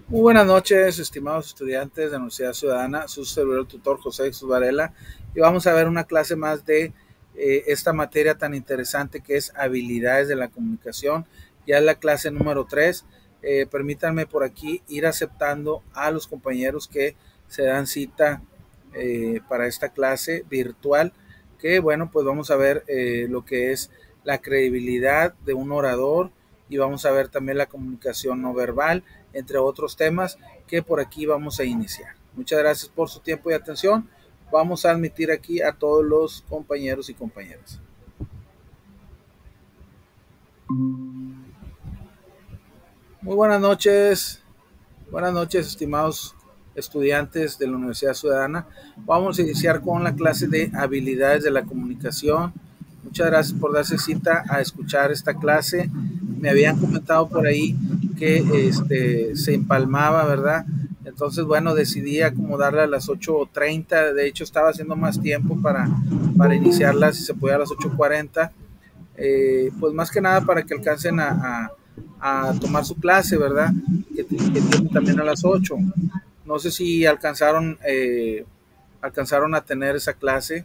Muy buenas noches, estimados estudiantes de la Universidad Ciudadana, su servidor tutor José Jesús Varela, y vamos a ver una clase más de esta materia tan interesante que es habilidades de la comunicación. Ya es la clase número 3. Permítanme por aquí ir aceptando a los compañeros que se dan cita para esta clase virtual, que bueno, pues vamos a ver lo que es la credibilidad de un orador y vamos a ver también la comunicación no verbal, entre otros temas que por aquí vamos a iniciar. Muchas gracias por su tiempo y atención. Vamos a admitir aquí a todos los compañeros y compañeras. Muy buenas noches, estimados estudiantes de la Universidad Ciudadana. Vamos a iniciar con la clase de habilidades de la comunicación. Muchas gracias por darse cita a escuchar esta clase. Me habían comentado por ahí que se empalmaba, ¿verdad? Entonces, bueno, decidí acomodarla a las 8:30. De hecho, estaba haciendo más tiempo para iniciarla, si se podía, a las 8:40. Pues más que nada para que alcancen a tomar su clase, ¿verdad? Que tienen también a las 8. No sé si alcanzaron a tener esa clase.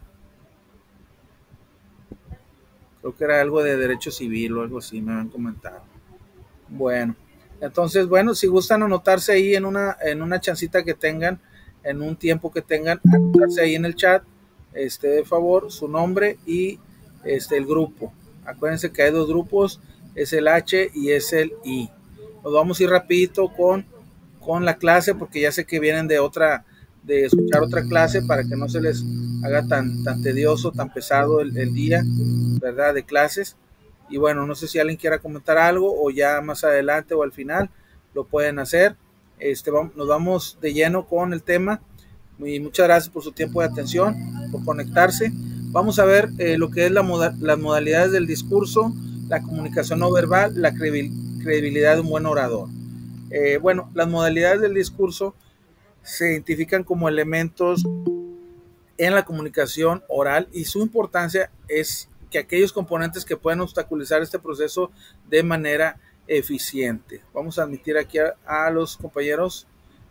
Creo que era algo de derecho civil o algo así, me han comentado. Bueno, entonces, bueno, si gustan anotarse ahí en una chancita que tengan, en un tiempo que tengan, anotarse ahí en el chat, de favor, su nombre y el grupo. Acuérdense que hay dos grupos, es el H y es el I. Nos vamos a ir rapidito con la clase porque ya sé que vienen de escuchar otra clase para que no se les haga tan tedioso, tan pesado el día, ¿verdad? De clases. Y bueno, no sé si alguien quiera comentar algo o ya más adelante o al final lo pueden hacer. Nos vamos de lleno con el tema. Y muchas gracias por su tiempo de atención, por conectarse. Vamos a ver lo que es las modalidades del discurso, la comunicación no verbal, la credibilidad de un buen orador. Bueno, las modalidades del discurso se identifican como elementos en la comunicación oral y su importancia es que aquellos componentes que pueden obstaculizar este proceso de manera eficiente. Vamos a admitir aquí a los compañeros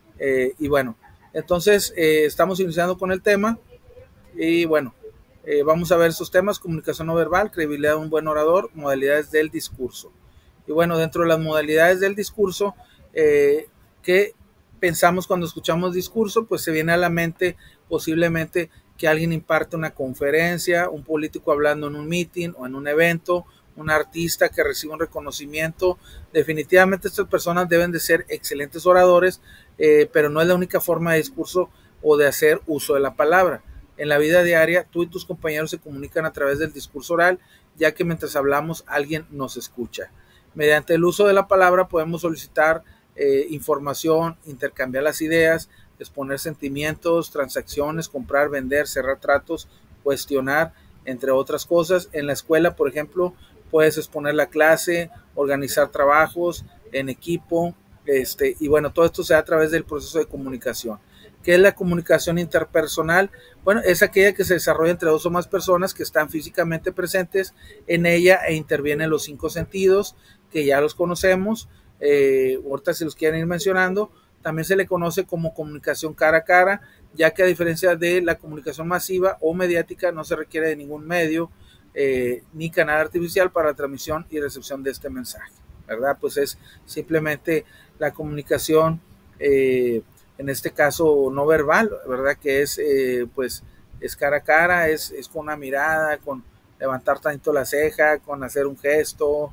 y bueno, entonces estamos iniciando con el tema y bueno, vamos a ver esos temas: comunicación no verbal, credibilidad de un buen orador, modalidades del discurso. Y bueno, dentro de las modalidades del discurso, ¿qué pensamos cuando escuchamos discurso? Pues se viene a la mente posiblemente que alguien imparte una conferencia, un político hablando en un meeting o en un evento, un artista que recibe un reconocimiento. Definitivamente estas personas deben de ser excelentes oradores, pero no es la única forma de discurso o de hacer uso de la palabra. En la vida diaria, tú y tus compañeros se comunican a través del discurso oral, ya que mientras hablamos alguien nos escucha. Mediante el uso de la palabra podemos solicitar información, intercambiar las ideas, exponer sentimientos, transacciones, comprar, vender, cerrar tratos, cuestionar, entre otras cosas. En la escuela, por ejemplo, puedes exponer la clase, organizar trabajos en equipo, y bueno, todo esto se da a través del proceso de comunicación. ¿Qué es la comunicación interpersonal? Bueno, es aquella que se desarrolla entre dos o más personas que están físicamente presentes en ella e intervienen los 5 sentidos, que ya los conocemos. Ahorita se los quieren ir mencionando. También se le conoce como comunicación cara a cara, ya que a diferencia de la comunicación masiva o mediática, no se requiere de ningún medio ni canal artificial para la transmisión y recepción de este mensaje, ¿verdad? Pues es simplemente la comunicación, en este caso no verbal, ¿verdad? Que es, pues, es cara a cara, es con una mirada, con levantar tanto la ceja, con hacer un gesto,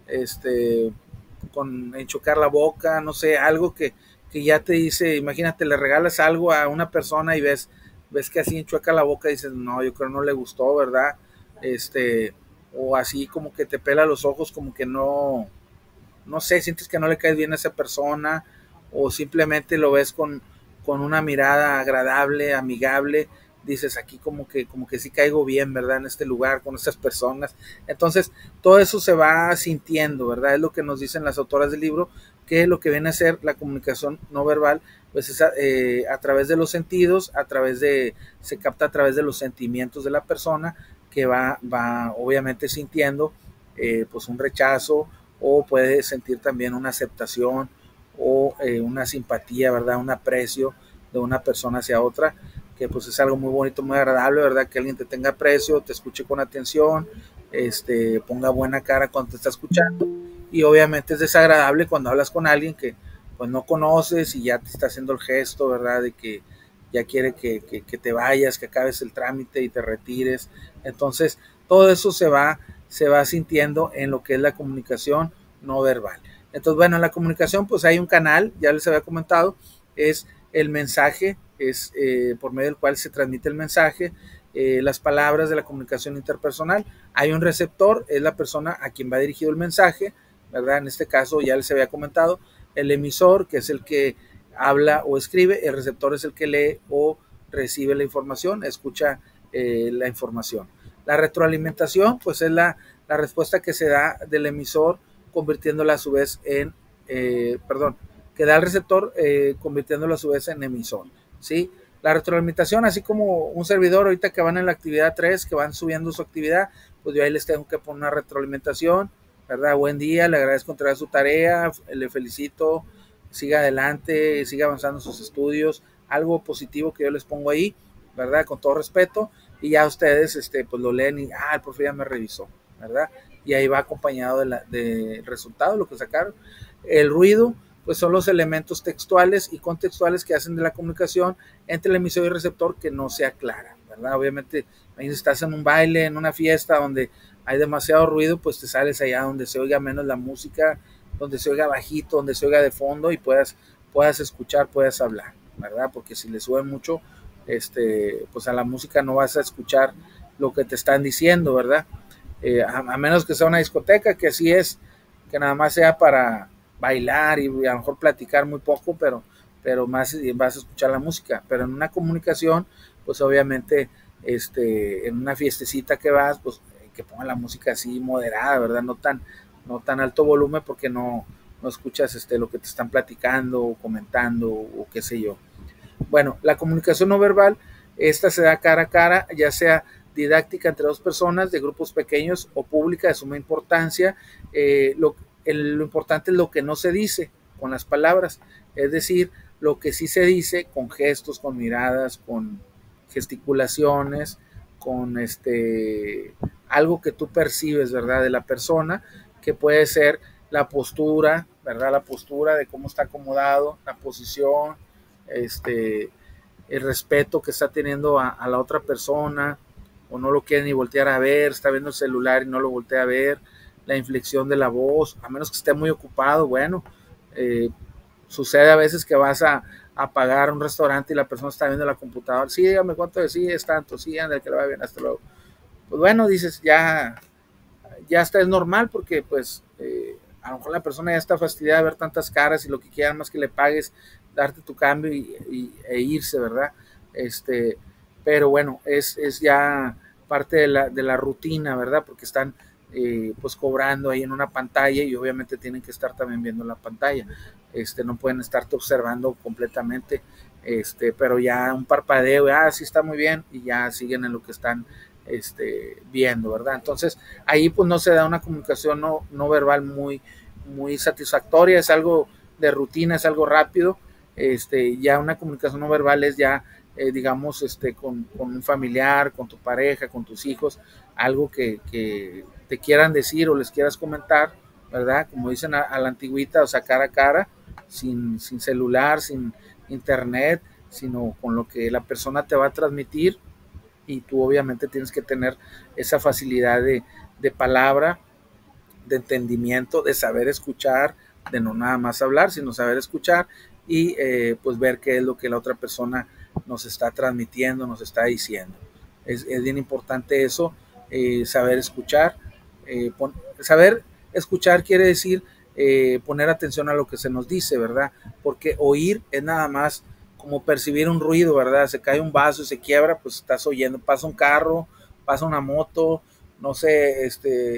con enchocar la boca, no sé, algo que ya te dice. Imagínate, le regalas algo a una persona y ves que así enchueca la boca y dices, no, yo creo no le gustó, ¿verdad? O así como que te pela los ojos, como que no sé, sientes que no le caes bien a esa persona, o simplemente lo ves con una mirada agradable, amigable, dices aquí como que sí caigo bien, ¿verdad? En este lugar, con estas personas. Entonces, todo eso se va sintiendo, ¿verdad? Es lo que nos dicen las autoras del libro, que lo que viene a ser la comunicación no verbal, pues es a través de los sentidos, se capta a través de los sentimientos de la persona, que va obviamente sintiendo pues un rechazo, o puede sentir también una aceptación o una simpatía, ¿verdad? Un aprecio de una persona hacia otra, que pues es algo muy bonito, muy agradable, ¿verdad? Que alguien te tenga aprecio, te escuche con atención, ponga buena cara cuando te está escuchando, y obviamente es desagradable cuando hablas con alguien que pues no conoces y ya te está haciendo el gesto, ¿verdad? De que ya quiere que te vayas, que acabes el trámite y te retires. Entonces, todo eso se va sintiendo en lo que es la comunicación no verbal. Entonces, bueno, en la comunicación pues hay un canal, ya les había comentado, es el mensaje, es por medio del cual se transmite el mensaje, las palabras de la comunicación interpersonal. Hay un receptor, es la persona a quien va dirigido el mensaje, ¿verdad? En este caso ya les había comentado, el emisor, que es el que habla o escribe, el receptor es el que lee o recibe la información, escucha la información. La retroalimentación, pues es la respuesta que se da del emisor, convirtiéndola a su vez en, que da el receptor, convirtiéndolo a su vez en emisor, ¿sí? La retroalimentación, así como un servidor ahorita que van en la actividad 3, que van subiendo su actividad, pues yo ahí les tengo que poner una retroalimentación, ¿verdad? Buen día, le agradezco entregar su tarea, le felicito, siga adelante, siga avanzando en sus estudios, algo positivo que yo les pongo ahí, ¿verdad? Con todo respeto, y ya ustedes pues lo leen y, el profe ya me revisó, ¿verdad? Y ahí va acompañado del resultado, lo que sacaron. El ruido, pues son los elementos textuales y contextuales que hacen de la comunicación entre el emisor y el receptor que no sea clara, ¿verdad? Obviamente, si estás en un baile, en una fiesta donde hay demasiado ruido, pues te sales allá donde se oiga menos la música, donde se oiga bajito, donde se oiga de fondo y puedas escuchar, puedas hablar, ¿verdad? Porque si le suben mucho, pues a la música no vas a escuchar lo que te están diciendo, ¿verdad? A menos que sea una discoteca, que así es, que nada más sea para bailar y a lo mejor platicar muy poco, pero más vas a escuchar la música. Pero en una comunicación, pues obviamente, en una fiestecita que vas, pues que pongan la música así moderada, ¿verdad? No tan alto volumen porque no escuchas lo que te están platicando o comentando o qué sé yo. Bueno, la comunicación no verbal, esta se da cara a cara, ya sea didáctica entre dos personas, de grupos pequeños o pública de suma importancia. Lo importante es lo que no se dice con las palabras, es decir, lo que sí se dice con gestos, con miradas, con gesticulaciones, con algo que tú percibes, ¿verdad? De la persona, que puede ser la postura, ¿verdad? La postura de cómo está acomodado, la posición, el respeto que está teniendo a la otra persona, o no lo quiere ni voltear a ver, está viendo el celular y no lo voltea a ver, la inflexión de la voz, a menos que esté muy ocupado, bueno, sucede a veces que vas a pagar un restaurante y la persona está viendo la computadora, sí, dígame cuánto es, sí, es tanto, sí, anda, que le va bien, hasta luego. Pues bueno, dices, ya está, es normal porque pues a lo mejor la persona ya está fastidiada de ver tantas caras y lo que quieran más que le pagues, darte tu cambio e irse, ¿verdad? Pero bueno, es ya parte de la rutina, ¿verdad? Porque están pues cobrando ahí en una pantalla y obviamente tienen que estar también viendo la pantalla. No pueden estarte observando completamente, pero ya un parpadeo, sí está muy bien, y ya siguen en lo que están viendo, ¿verdad? Entonces, ahí pues no se da una comunicación no verbal muy satisfactoria, es algo de rutina, es algo rápido. Ya una comunicación no verbal es ya, digamos, con un familiar, con tu pareja, con tus hijos, algo que te quieran decir o les quieras comentar, ¿verdad? Como dicen a la antigüita, o sea, cara a cara, sin celular, sin internet, sino con lo que la persona te va a transmitir, y tú obviamente tienes que tener esa facilidad de palabra, de entendimiento, de saber escuchar, de no nada más hablar, sino saber escuchar y pues ver qué es lo que la otra persona nos está transmitiendo, nos está diciendo. Es bien importante eso, saber escuchar. Saber escuchar quiere decir poner atención a lo que se nos dice, ¿verdad? Porque oír es nada más como percibir un ruido, ¿verdad? Se cae un vaso y se quiebra, pues estás oyendo, pasa un carro, pasa una moto, no sé,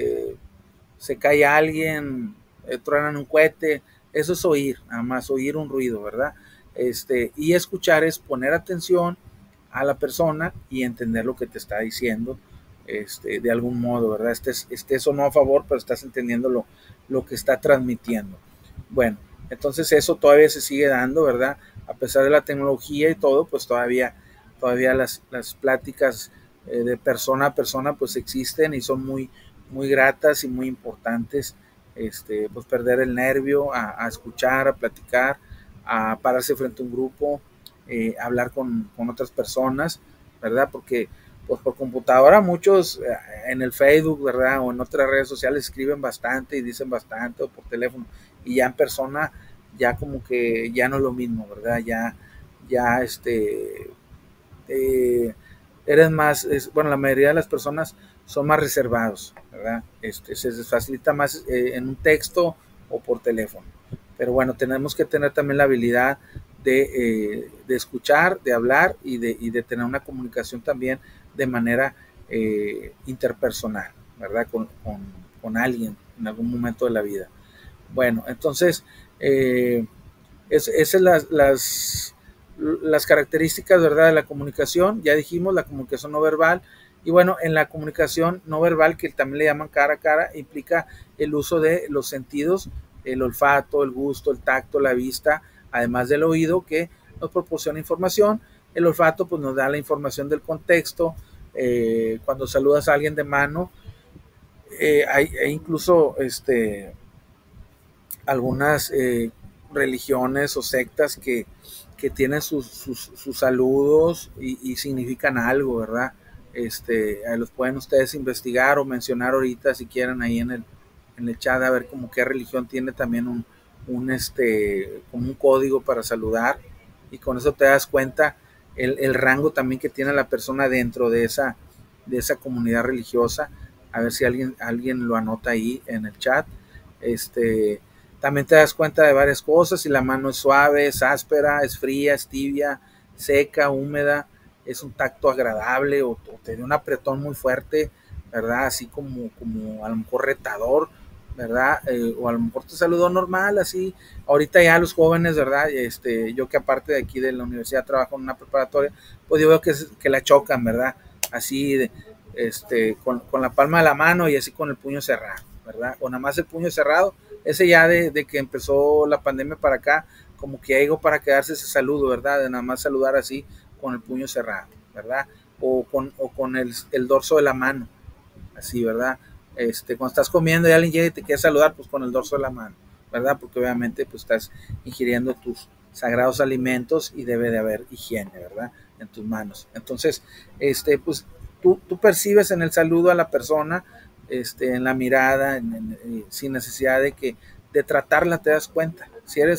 se cae alguien, truenan un cohete, eso es oír, nada más oír un ruido, ¿verdad? Y escuchar es poner atención a la persona y entender lo que te está diciendo, de algún modo, ¿verdad? Eso no a favor, pero estás entendiendo lo que está transmitiendo. Bueno, Entonces eso todavía se sigue dando, ¿verdad? A pesar de la tecnología y todo, pues todavía las pláticas de persona a persona pues existen y son muy gratas y muy importantes. Pues perder el nervio, a escuchar, a platicar, a pararse frente a un grupo, hablar con otras personas, ¿verdad? Porque pues por computadora muchos en el Facebook, ¿verdad? O en otras redes sociales escriben bastante y dicen bastante, o por teléfono, y ya en persona ya como que ya no es lo mismo, ¿verdad? Ya eres más, bueno, la mayoría de las personas son más reservados, ¿verdad? Se les facilita más en un texto o por teléfono. Pero bueno, tenemos que tener también la habilidad de escuchar, de hablar y de tener una comunicación también de manera interpersonal, ¿verdad? Con alguien en algún momento de la vida. Bueno, entonces, esas las características, ¿verdad?, de la comunicación. Ya dijimos, la comunicación no verbal. Y bueno, en la comunicación no verbal, que también le llaman cara a cara, implica el uso de los sentidos, el olfato, el gusto, el tacto, la vista, además del oído, que nos proporciona información. El olfato pues nos da la información del contexto. Cuando saludas a alguien de mano, hay incluso algunas religiones o sectas que tienen sus saludos y significan algo, ¿verdad? Los pueden ustedes investigar o mencionar ahorita si quieren ahí en el chat, a ver como qué religión tiene también como un código para saludar, y con eso te das cuenta el rango también que tiene la persona dentro de esa comunidad religiosa. A ver si alguien lo anota ahí en el chat. este También te das cuenta de varias cosas: si la mano es suave, es áspera, es fría, es tibia, seca, húmeda, es un tacto agradable, o te dio un apretón muy fuerte, ¿verdad? Así como a lo mejor retador, ¿verdad? O a lo mejor te saludó normal, así. Ahorita ya los jóvenes, ¿verdad? Yo que aparte de aquí de la universidad trabajo en una preparatoria, pues yo veo que la chocan, ¿verdad? Así, con la palma de la mano y así con el puño cerrado, ¿verdad? O nada más el puño cerrado. Ese ya de que empezó la pandemia para acá, como que llegó para quedarse ese saludo, ¿verdad? De nada más saludar así con el puño cerrado, ¿verdad? O con el dorso de la mano, así, ¿verdad? Cuando estás comiendo y alguien llega y te quiere saludar, pues con el dorso de la mano, ¿verdad? Porque obviamente pues estás ingiriendo tus sagrados alimentos y debe de haber higiene, ¿verdad? En tus manos. Entonces, pues tú percibes en el saludo a la persona, en la mirada, sin necesidad de tratarla, te das cuenta.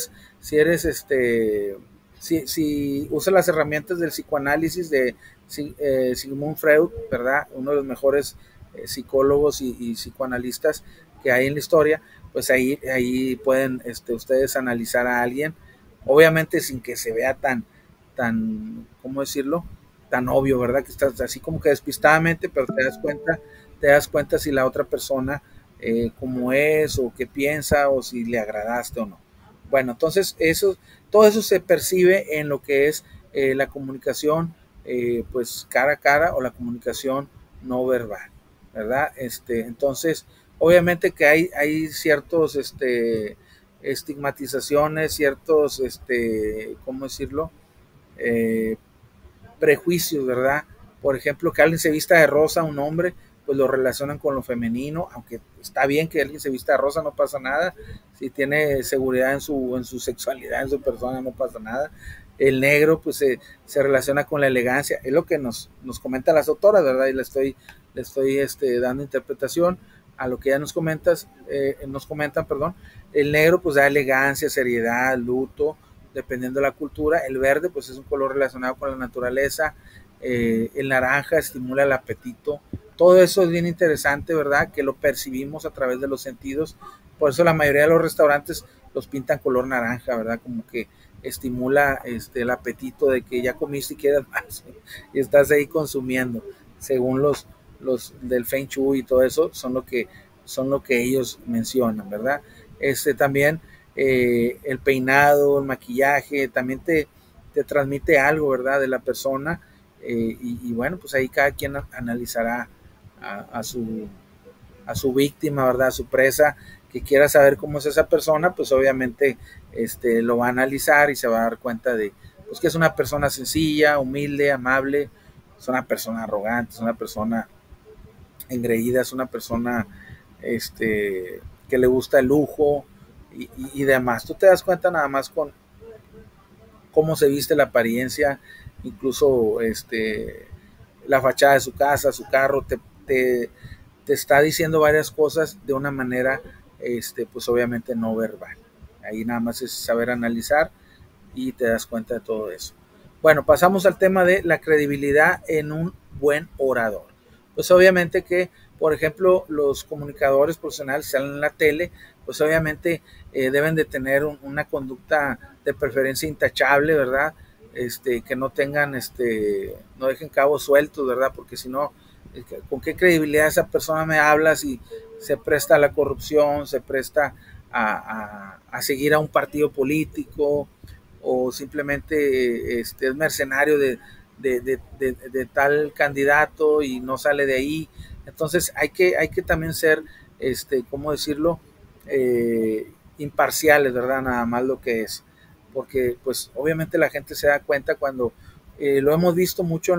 Si usas las herramientas del psicoanálisis de Sigmund Freud, ¿verdad? Uno de los mejores psicólogos y psicoanalistas que hay en la historia, pues ahí pueden ustedes analizar a alguien, obviamente sin que se vea ¿cómo decirlo? Tan obvio, ¿verdad? Que estás así como que despistadamente, pero te das cuenta si la otra persona cómo es, o qué piensa, o si le agradaste o no. Bueno, entonces todo eso se percibe en lo que es la comunicación pues cara a cara, o la comunicación no verbal, ¿verdad? Entonces, obviamente que hay ciertos estigmatizaciones, ciertos, ¿cómo decirlo? Eh, Prejuicios, ¿verdad? Por ejemplo, que alguien se vista de rosa, un hombre, pues lo relacionan con lo femenino, aunque está bien que alguien se vista de rosa, no pasa nada. Si tiene seguridad en su sexualidad, en su persona, no pasa nada. El negro, pues se relaciona con la elegancia, es lo que nos comentan las autoras, ¿verdad? Y le estoy dando interpretación a lo que ya nos comentan, perdón. El negro, pues da elegancia, seriedad, luto, dependiendo de la cultura. El verde, pues es un color relacionado con la naturaleza. El naranja estimula el apetito. Todo eso es bien interesante, ¿verdad? Que lo percibimos a través de los sentidos. Por eso la mayoría de los restaurantes los pintan color naranja, ¿verdad? Como que estimula el apetito de que ya comiste y quieres más y estás ahí consumiendo, según los del Feng Shui y todo eso, son lo que ellos mencionan, ¿verdad? También el peinado, el maquillaje, también te transmite algo, ¿verdad? De la persona. Y bueno, pues ahí cada quien analizará a su víctima, ¿verdad? A su presa, que quiera saber cómo es esa persona, pues obviamente lo va a analizar y se va a dar cuenta de pues, que es una persona sencilla, humilde, amable, es una persona arrogante, es una persona engreída, es una persona que le gusta el lujo y demás. Tú te das cuenta nada más con cómo se viste, la apariencia, incluso la fachada de su casa, su carro, te está diciendo varias cosas de una manera, pues obviamente no verbal. Ahí nada más es saber analizar y te das cuenta de todo eso. Bueno, pasamos al tema de la credibilidad en un buen orador. Pues obviamente que, por ejemplo, los comunicadores profesionales que salen en la tele, pues obviamente deben de tener una conducta de preferencia intachable, ¿verdad? Que no tengan, no dejen cabos sueltos, ¿verdad? Porque si no, ¿con qué credibilidad esa persona me habla si se presta a la corrupción, se presta a seguir a un partido político o simplemente es mercenario de tal candidato y no sale de ahí? Entonces hay que también ser, ¿cómo decirlo? Imparciales, ¿verdad? Nada más lo que es. Porque pues obviamente la gente se da cuenta cuando lo hemos visto mucho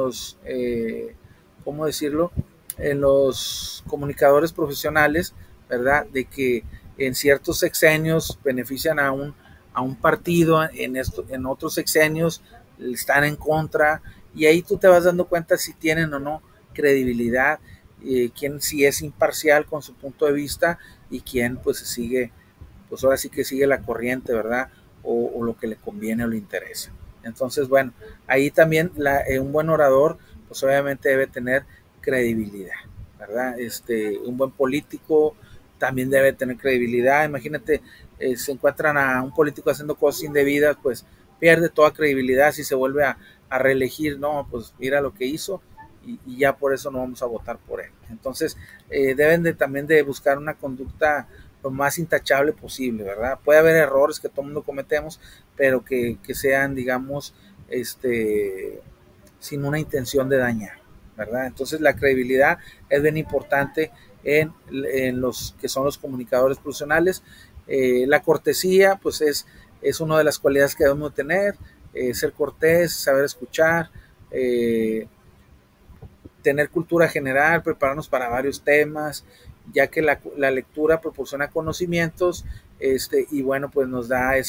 ¿cómo decirlo? En los comunicadores profesionales, ¿verdad? De que en ciertos sexenios benefician a un partido, en otros sexenios están en contra, y ahí tú te vas dando cuenta si tienen o no credibilidad, quién si es imparcial con su punto de vista y quién pues sigue, pues ahora sí que sigue la corriente, ¿verdad? O lo que le conviene o le interesa. Entonces, bueno, ahí también un buen orador, pues obviamente debe tener credibilidad, ¿verdad? Un buen político también debe tener credibilidad. Imagínate, se encuentran a un político haciendo cosas indebidas, pues pierde toda credibilidad si se vuelve a reelegir, no, pues mira lo que hizo y ya por eso no vamos a votar por él. Entonces, deben también de buscar una conducta lo más intachable posible, ¿verdad? Puede haber errores que todo el mundo cometemos, pero que sean, digamos, sin una intención de dañar, ¿verdad? Entonces la credibilidad es bien importante en los que son los comunicadores profesionales. La cortesía, pues es una de las cualidades que debemos tener, ser cortés, saber escuchar, tener cultura general, prepararnos para varios temas, ya que la lectura proporciona conocimientos, y bueno, pues nos da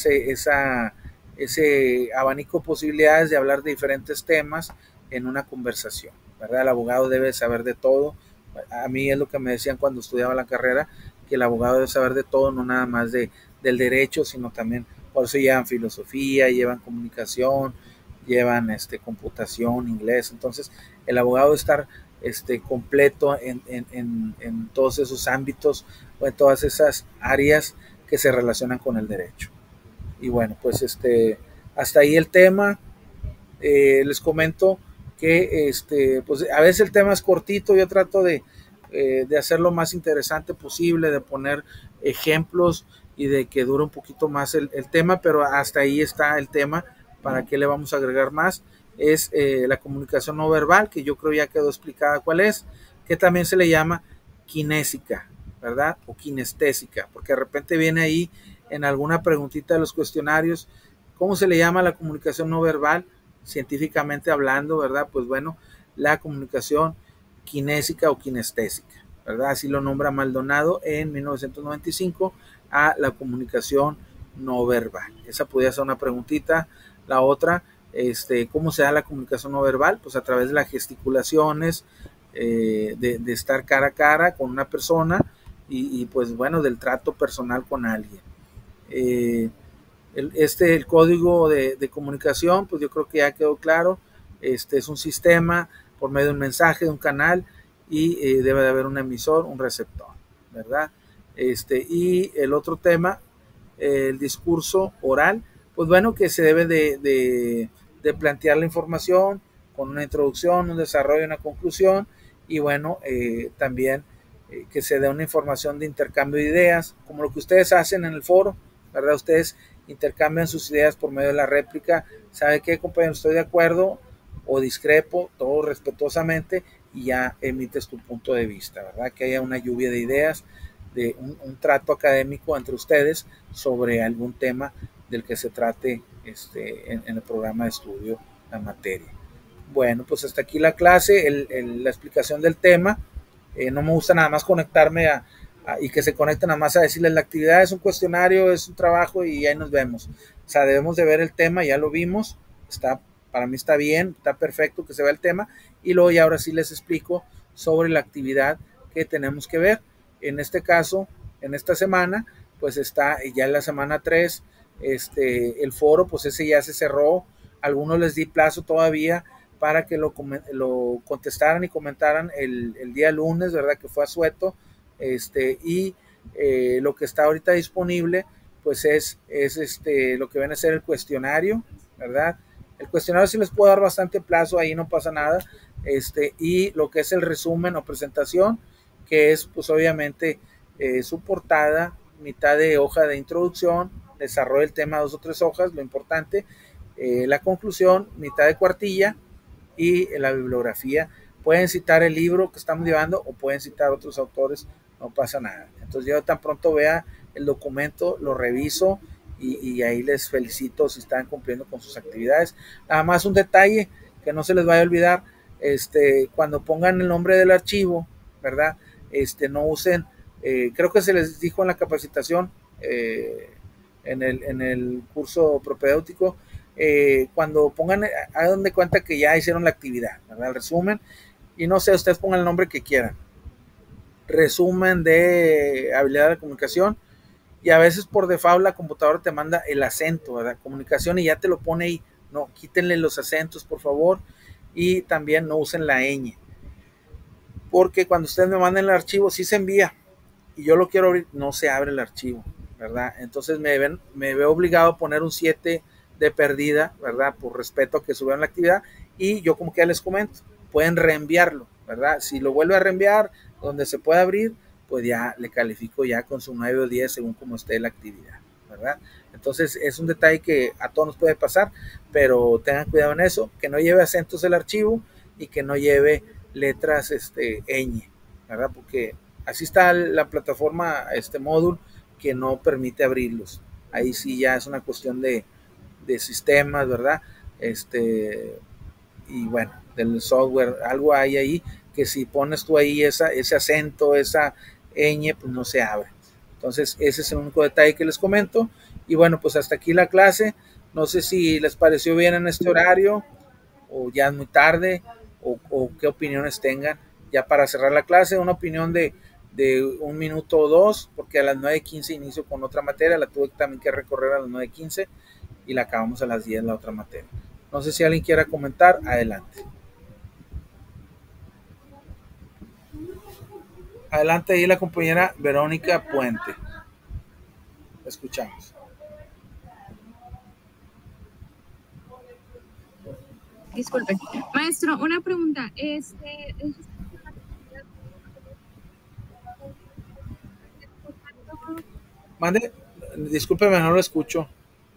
ese abanico de posibilidades de hablar de diferentes temas en una conversación, ¿verdad? El abogado debe saber de todo. A mí es lo que me decían cuando estudiaba la carrera, que el abogado debe saber de todo, no nada más del derecho, sino también, por eso llevan filosofía, llevan comunicación, llevan computación, inglés. Entonces, el abogado debe estar completo en todos esos ámbitos o en todas esas áreas que se relacionan con el derecho. Y bueno, pues hasta ahí el tema. Les comento que pues a veces el tema es cortito, yo trato de hacerlo más interesante posible, de poner ejemplos y de que dure un poquito más el tema, pero hasta ahí está el tema. ¿Para qué le vamos a agregar más? Es la comunicación no verbal, que yo creo ya quedó explicada cuál es, que también se le llama kinésica, ¿verdad? O kinestésica, porque de repente viene ahí en alguna preguntita de los cuestionarios, ¿cómo se le llama la comunicación no verbal? Científicamente hablando, ¿verdad? Pues bueno, la comunicación kinésica o kinestésica, ¿verdad? Así lo nombra Maldonado en 1995 a la comunicación no verbal. Esa podría ser una preguntita. La otra, ¿cómo se da la comunicación no verbal? Pues a través de las gesticulaciones, de estar cara a cara con una persona y pues bueno, del trato personal con alguien. El código de comunicación, pues yo creo que ya quedó claro. Es un sistema por medio de un mensaje, de un canal, y debe de haber un emisor, un receptor, ¿verdad? Y el otro tema, el discurso oral, pues bueno, que se debe de plantear la información con una introducción, un desarrollo, una conclusión, y bueno, también que se dé una información de intercambio de ideas, como lo que ustedes hacen en el foro, ¿verdad? Ustedes intercambian sus ideas por medio de la réplica. ¿Sabe qué, compañero? Estoy de acuerdo o discrepo, todo respetuosamente, y ya emites tu punto de vista, ¿verdad? Que haya una lluvia de ideas de un trato académico entre ustedes sobre algún tema del que se trate en el programa de estudio, la materia. Bueno, pues hasta aquí la clase, la explicación del tema. No me gusta nada más conectarme y que se conecten nada más a decirles la actividad es un cuestionario, es un trabajo y ahí nos vemos. O sea, debemos de ver el tema, ya lo vimos, para mí está bien, está perfecto que se vea el tema y luego ya ahora sí les explico sobre la actividad que tenemos que ver. En este caso, en esta semana, pues está ya en la semana 3, el foro, pues ese ya se cerró. Algunos les di plazo todavía para que lo contestaran y comentaran el día lunes, ¿verdad? Que fue asueto. Y lo que está ahorita disponible, pues es lo que viene a ser el cuestionario, ¿verdad? El cuestionario sí les puedo dar bastante plazo, ahí no pasa nada. Y lo que es el resumen o presentación, que es pues obviamente su portada, mitad de hoja de introducción, desarrollo del tema 2 o 3 hojas, lo importante, la conclusión, mitad de cuartilla y la bibliografía. Pueden citar el libro que estamos llevando o pueden citar otros autores, no pasa nada. Entonces yo tan pronto vea el documento, lo reviso y ahí les felicito si están cumpliendo con sus actividades. Nada más un detalle que no se les vaya a olvidar, cuando pongan el nombre del archivo, ¿verdad? No usen, creo que se les dijo en la capacitación, en el curso propedéutico, cuando pongan, hagan de cuenta que ya hicieron la actividad, ¿verdad? El resumen, y no sé, ustedes pongan el nombre que quieran. Resumen de habilidad de comunicación, y a veces por default la computadora te manda el acento, ¿verdad? Comunicación, y ya te lo pone ahí. No, quítenle los acentos, por favor, y también no usen la ñ, porque cuando ustedes me manden el archivo, sí se envía, y yo lo quiero abrir, no se abre el archivo, ¿verdad? Entonces me veo obligado a poner un 7 de perdida, ¿verdad? Por respeto a que subieron la actividad, y yo como que ya les comento, pueden reenviarlo, ¿verdad? Si lo vuelve a reenviar donde se pueda abrir, pues ya le califico ya con su 9 o 10 según como esté la actividad, ¿verdad? Entonces es un detalle que a todos nos puede pasar, pero tengan cuidado en eso, que no lleve acentos el archivo y que no lleve letras ñ, ¿verdad? Porque así está la plataforma, módulo, que no permite abrirlos. Ahí sí ya es una cuestión de sistemas, ¿verdad? Y bueno, del software, algo hay ahí que si pones tú ahí ese acento, esa ñ, pues no se abre. Entonces, ese es el único detalle que les comento. Y bueno, pues hasta aquí la clase. No sé si les pareció bien en este horario o ya es muy tarde o qué opiniones tengan. Ya para cerrar la clase, una opinión de un minuto o dos, porque a las 9:15 inicio con otra materia, la tuve también que recorrer a las 9:15 y la acabamos a las 10 la otra materia. No sé si alguien quiera comentar, adelante. Adelante ahí la compañera Verónica Puente. Escuchamos. Disculpe. Maestro, una pregunta. Mande, discúlpeme, no lo escucho.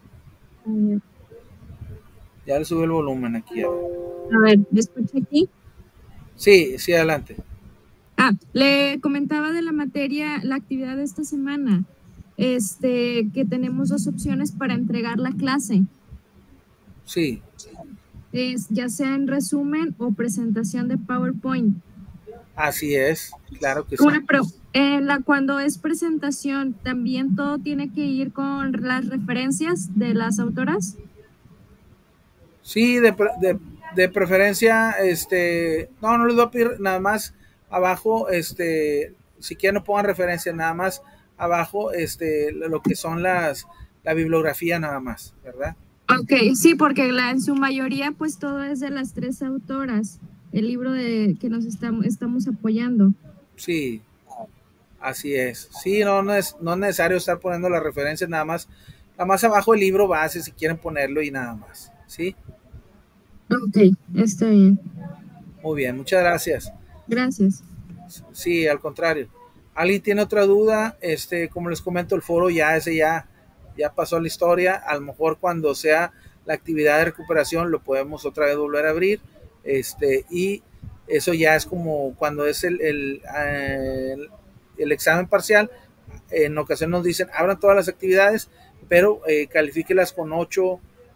Ya le sube el volumen aquí. A ver, ¿me escucha aquí? Sí, sí, adelante. Le comentaba de la materia, la actividad de esta semana, que tenemos 2 opciones para entregar la clase. Sí. Ya sea en resumen o presentación de PowerPoint. Así es, claro que sí. Cuando es presentación, ¿también todo tiene que ir con las referencias de las autoras? Sí, de preferencia, no les voy a pedir nada más abajo, si quieren no pongan referencia, nada más abajo, lo que son la bibliografía nada más, ¿verdad? Ok, sí, porque en su mayoría, pues todo es de las 3 autoras, el libro que nos estamos apoyando. Sí, así es. Sí, no es necesario estar poniendo las referencias, nada más abajo el libro base si quieren ponerlo y nada más, ¿sí? Ok, está bien. Muy bien, muchas gracias. Gracias. Sí, al contrario. ¿Alguien tiene otra duda? Como les comento, el foro ya pasó a la historia. A lo mejor cuando sea la actividad de recuperación lo podemos otra vez volver a abrir. Y eso ya es como cuando es el examen parcial, en ocasiones nos dicen, abran todas las actividades, pero califíquelas con 8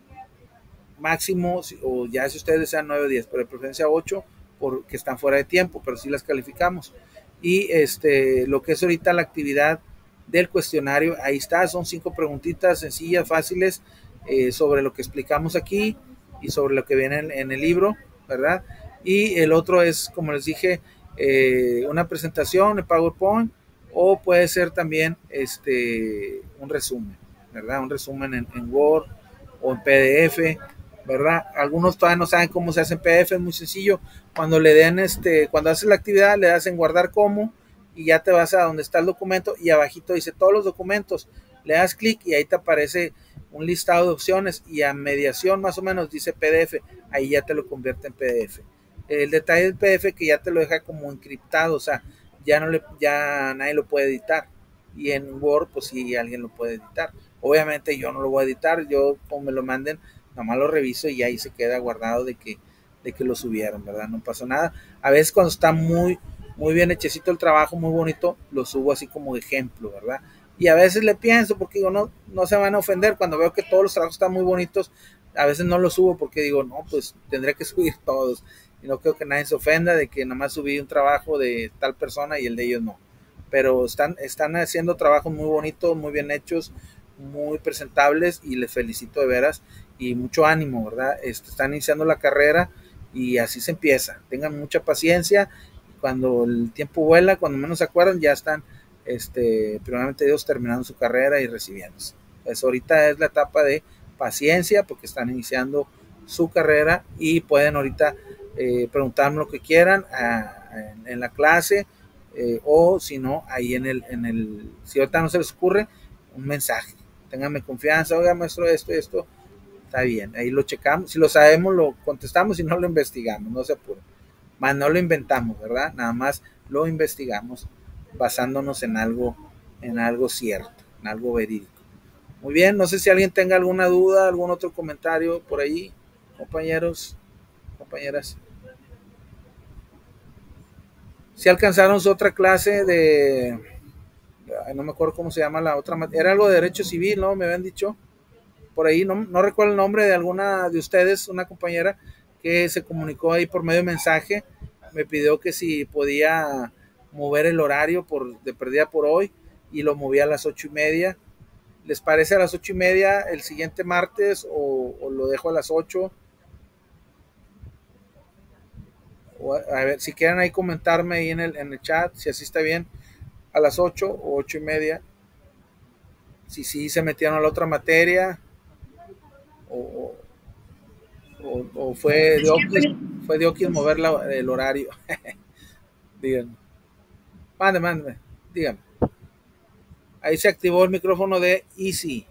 máximo, o ya si ustedes desean 9 o 10, pero de preferencia 8, porque están fuera de tiempo, pero sí las calificamos. Y lo que es ahorita la actividad del cuestionario, ahí está, son 5 preguntitas sencillas, fáciles, sobre lo que explicamos aquí y sobre lo que viene en el libro, ¿verdad? Y el otro es, como les dije, una presentación en PowerPoint, o puede ser también un resumen, ¿verdad? Un resumen en Word o en PDF, ¿verdad? Algunos todavía no saben cómo se hace en PDF, es muy sencillo. Cuando le den cuando haces la actividad, le das en guardar como, y ya te vas a donde está el documento, y abajito dice todos los documentos, le das clic y ahí te aparece un listado de opciones, y a mediación más o menos dice PDF, ahí ya te lo convierte en PDF. El detalle del PDF que ya te lo deja como encriptado, o sea, ya nadie lo puede editar, y en Word pues sí alguien lo puede editar. Obviamente yo no lo voy a editar, yo como me lo manden, nomás lo reviso y ahí se queda guardado de que lo subieron, ¿verdad? No pasa nada. A veces cuando está muy bien hechecito el trabajo, muy bonito, lo subo así como ejemplo, ¿verdad? Y a veces le pienso, porque digo, no se van a ofender cuando veo que todos los trabajos están muy bonitos, a veces no los subo porque digo, no, pues tendré que subir todos, y no creo que nadie se ofenda de que nomás subí un trabajo de tal persona y el de ellos no. Pero están haciendo trabajos muy bonitos, muy bien hechos, muy presentables, y les felicito de veras, y mucho ánimo, ¿verdad? Están iniciando la carrera y así se empieza. Tengan mucha paciencia. Cuando el tiempo vuela, cuando menos se acuerdan, ya están, primeramente Dios, terminando su carrera y recibiéndose. Pues ahorita es la etapa de paciencia, porque están iniciando su carrera, y pueden ahorita preguntarme lo que quieran en la clase, o si no, ahí si ahorita no se les ocurre, un mensaje. Ténganme confianza, oiga maestro, esto, está bien, ahí lo checamos, si lo sabemos lo contestamos, si no lo investigamos, no se apure. Más no lo inventamos, ¿verdad? Nada más lo investigamos basándonos en algo cierto, en algo verídico. Muy bien, no sé si alguien tenga alguna duda, algún otro comentario por ahí, compañeros, compañeras. Si alcanzaron su otra clase no me acuerdo cómo se llama la otra, era algo de derecho civil, ¿no? Me habían dicho por ahí, no recuerdo el nombre de alguna de ustedes, una compañera que se comunicó ahí por medio de mensaje, me pidió que si podía mover el horario de perdida por hoy, y lo movía a las 8:30. ¿Les parece a las 8:30 el siguiente martes, o lo dejo a las 8? A ver, si quieren ahí comentarme ahí en el chat, si así está bien, a las 8 o 8:30, si sí se metieron a la otra materia, o fue de Oquis mover el horario. Díganme. Mándeme, díganme. Ahí se activó el micrófono de Easy.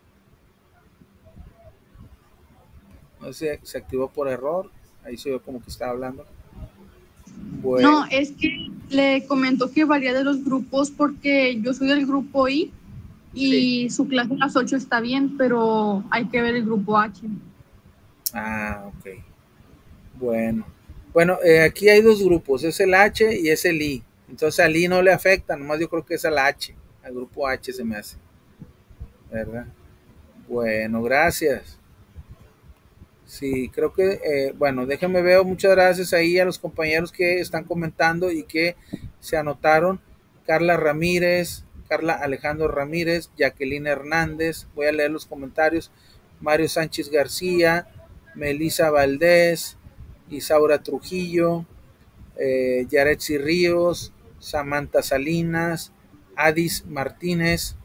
No sé si se activó por error. Ahí se vio como que estaba hablando. Bueno. No, es que le comentó que varía de los grupos, porque yo soy del grupo I y sí, su clase a las 8 está bien, pero hay que ver el grupo H. Ah, ok. Bueno, aquí hay dos grupos, es el H y es el I. Entonces al I no le afecta, nomás yo creo que es al H, al grupo H se me hace, ¿verdad? Bueno, gracias. Sí, creo que, bueno, déjenme ver, muchas gracias ahí a los compañeros que están comentando y que se anotaron. Carla Ramírez, Carla Alejandro Ramírez, Jacqueline Hernández, voy a leer los comentarios. Mario Sánchez García, Melissa Valdés, Isaura Trujillo, Yaretsi Ríos, Samantha Salinas, Adis Martínez,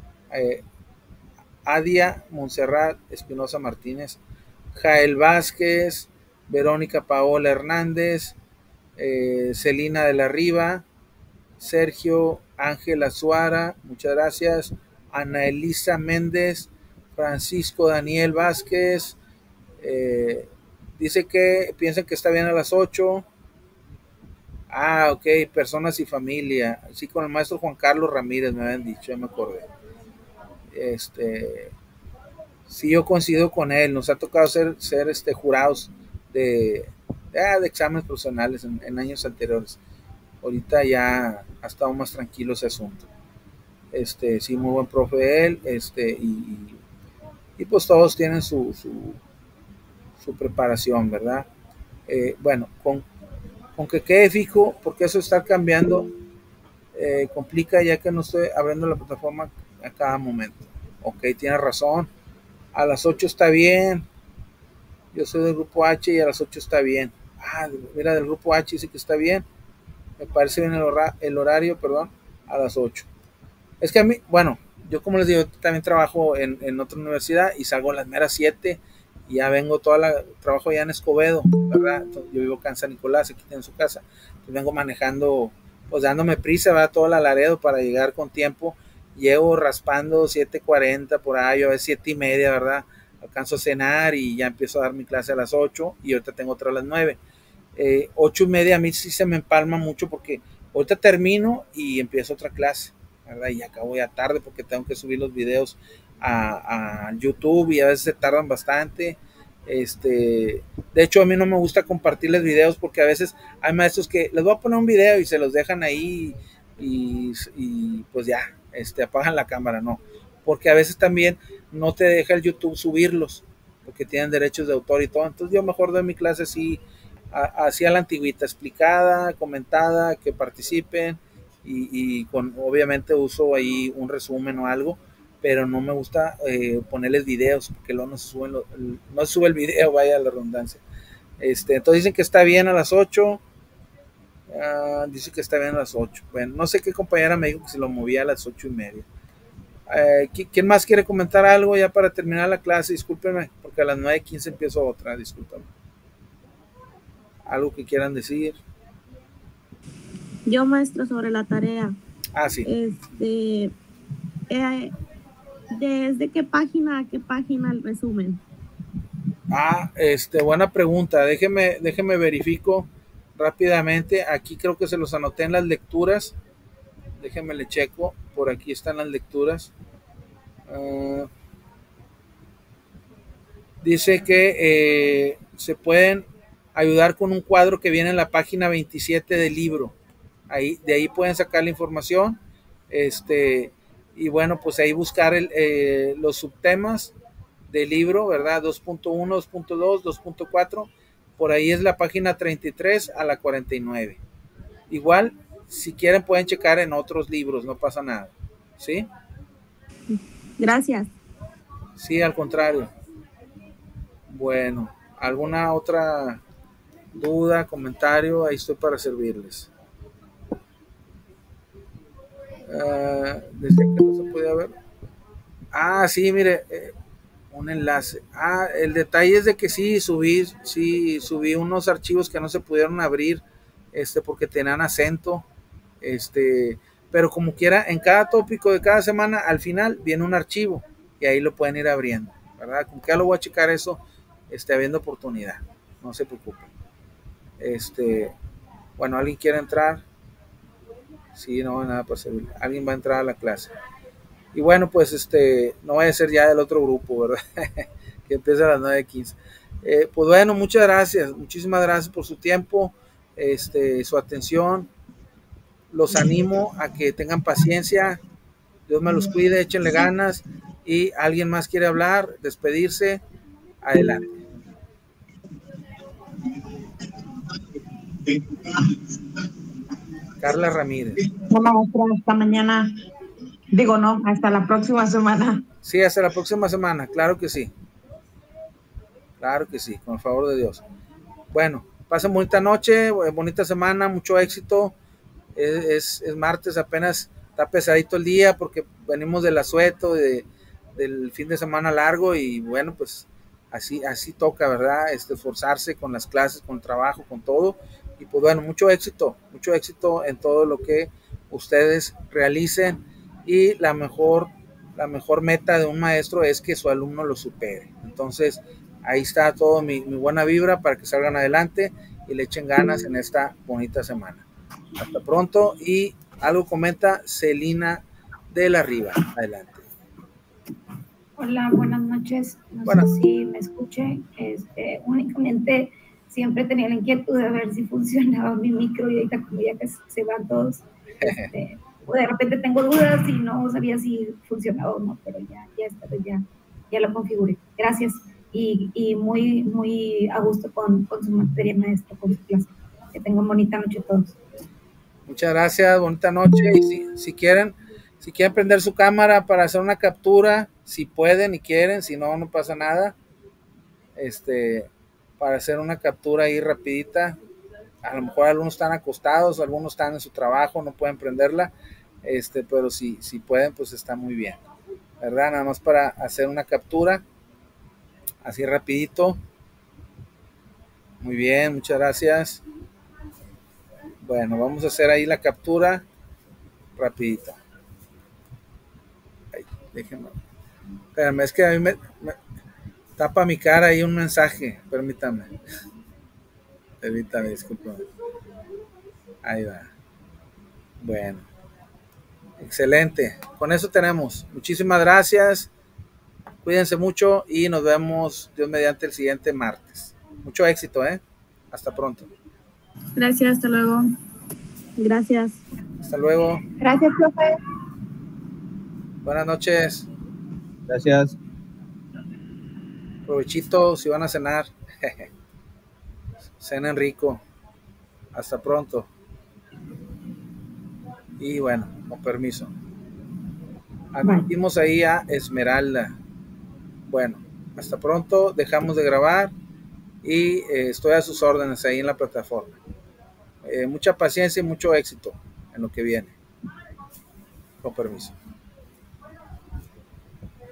Adia Montserrat Espinosa Martínez, Jael Vázquez, Verónica Paola Hernández, Celina de la Riva, Sergio Ángel Azuara, muchas gracias, Ana Elisa Méndez, Francisco Daniel Vázquez, dice que piensan que está bien a las 8. Ah, ok, personas y familia. Sí, con el maestro Juan Carlos Ramírez me habían dicho, ya me acordé. Sí, yo coincido con él. Nos ha tocado ser jurados de exámenes profesionales en años anteriores. ahorita ya ha estado más tranquilo ese asunto. Sí, muy buen profe él, y pues todos tienen su preparación, ¿verdad? Bueno, con que quede fijo, porque eso está cambiando, complica ya que no estoy abriendo la plataforma a cada momento. Ok, tiene razón, a las 8 está bien, yo soy del grupo H y a las 8 está bien. Mira, del grupo H dice que está bien, me parece bien el horario, perdón, a las 8. Es que a mí, bueno, yo como les digo, también trabajo en otra universidad y salgo a las meras 7 y ya vengo trabajo allá en Escobedo, ¿verdad? Entonces, yo vivo acá en San Nicolás, aquí tiene su casa. Entonces vengo manejando, pues dándome prisa, ¿verdad? Todo el Laredo para llegar con tiempo. Llego raspando 7:40 por ahí, a veces 7:30, ¿verdad? Alcanzo a cenar y ya empiezo a dar mi clase a las 8 y ahorita tengo otra a las 9. 8:30 a mí sí se me empalma mucho porque ahorita termino y empiezo otra clase, ¿verdad? Y acabo ya tarde porque tengo que subir los videos a YouTube y a veces se tardan bastante. De hecho, a mí no me gusta compartirles videos porque a veces hay maestros que les voy a poner un video y se los dejan ahí y pues ya, apagan la cámara, no. Porque a veces también no te deja el YouTube subirlos porque tienen derechos de autor y todo. Entonces yo mejor doy mi clase así a la antigüita, explicada, comentada, que participen y con obviamente uso ahí un resumen o algo, pero no me gusta ponerles videos porque luego no se sube el video, vaya la redundancia. Entonces dicen que está bien a las 8. Dice que está bien a las 8. Bueno, no sé qué compañera me dijo que se lo movía a las 8:30. ¿Quién más quiere comentar algo ya para terminar la clase? Discúlpenme, porque a las 9:15 empiezo otra, discúlpenme. ¿Algo que quieran decir? Yo, maestro, sobre la tarea. Sí. ¿Desde qué página a qué página el resumen? Buena pregunta. Déjeme verifico rápidamente. Aquí creo que se los anoté en las lecturas. Déjeme le checo. Por aquí están las lecturas. Dice que se pueden ayudar con un cuadro que viene en la página 27 del libro. De ahí pueden sacar la información. Y bueno, pues ahí buscar los subtemas del libro, ¿verdad? 2.1, 2.2, 2.4. Por ahí es la página 33 a la 49. Igual, si quieren pueden checar en otros libros, no pasa nada. ¿Sí? Gracias. Sí, al contrario. Bueno, ¿alguna otra duda, comentario? Ahí estoy para servirles. Desde que no se podía ver. Sí, mire, un enlace. El detalle es de que sí subí unos archivos que no se pudieron abrir, porque tenían acento, pero como quiera, en cada tópico de cada semana, al final viene un archivo y ahí lo pueden ir abriendo, ¿verdad? Como que ya lo voy a checar eso, habiendo oportunidad, no se preocupen. Bueno, ¿alguien quiere entrar? Sí, no, nada para servir. Alguien va a entrar a la clase. Y bueno, pues no vaya a ser ya del otro grupo, ¿verdad? Que empieza a las 9:15. Pues bueno, muchas gracias, muchísimas gracias por su tiempo, su atención. Los animo a que tengan paciencia. Dios me los cuide, échenle ganas. Y alguien más quiere hablar, despedirse, adelante. Carla Ramírez. Hola, maestra, hasta mañana. Digo, no, hasta la próxima semana. Sí, hasta la próxima semana, claro que sí. Claro que sí, con el favor de Dios. Bueno, pasen bonita noche, bonita semana, mucho éxito. Es martes, apenas está pesadito el día porque venimos del asueto, del fin de semana largo y bueno, pues así toca, ¿verdad? Esforzarse con las clases, con el trabajo, con todo. Y pues bueno, mucho éxito en todo lo que ustedes realicen y la mejor meta de un maestro es que su alumno lo supere. Entonces, ahí está todo mi buena vibra para que salgan adelante y le echen ganas en esta bonita semana. Hasta pronto. Y algo comenta Celina de la Riva. Adelante. Hola, buenas noches. No sé si me escuche. Únicamente siempre tenía la inquietud de ver si funcionaba mi micro y ahorita como ya que se van todos, de repente tengo dudas y no sabía si funcionaba o no, pero ya lo configuré. Gracias y muy a gusto con su materia, maestro, con su clase. Que tengan bonita noche todos. Muchas gracias, bonita noche. Y si quieren prender su cámara para hacer una captura, si pueden y quieren, si no, no pasa nada. Para hacer una captura ahí rapidita. A lo mejor algunos están acostados, algunos están en su trabajo, no pueden prenderla, pero si pueden, pues está muy bien, ¿verdad? Nada más para hacer una captura, así rapidito. Muy bien, muchas gracias. Bueno, vamos a hacer ahí la captura rapidito. Ahí, déjenme. Espérame, es que a mí me tapa mi cara ahí un mensaje, permítame. Disculpa. Ahí va. Bueno. Excelente. Con eso tenemos. Muchísimas gracias. Cuídense mucho y nos vemos, Dios mediante, el siguiente martes. Mucho éxito, ¿eh? Hasta pronto. Gracias, hasta luego. Gracias. Hasta luego. Gracias, profe. Buenas noches. Gracias. Provechito si van a cenar. Cenen rico. Hasta pronto. Y bueno, con permiso. Admitimos ahí a Esmeralda. Bueno, hasta pronto. Dejamos de grabar y estoy a sus órdenes ahí en la plataforma. Mucha paciencia y mucho éxito en lo que viene. Con permiso.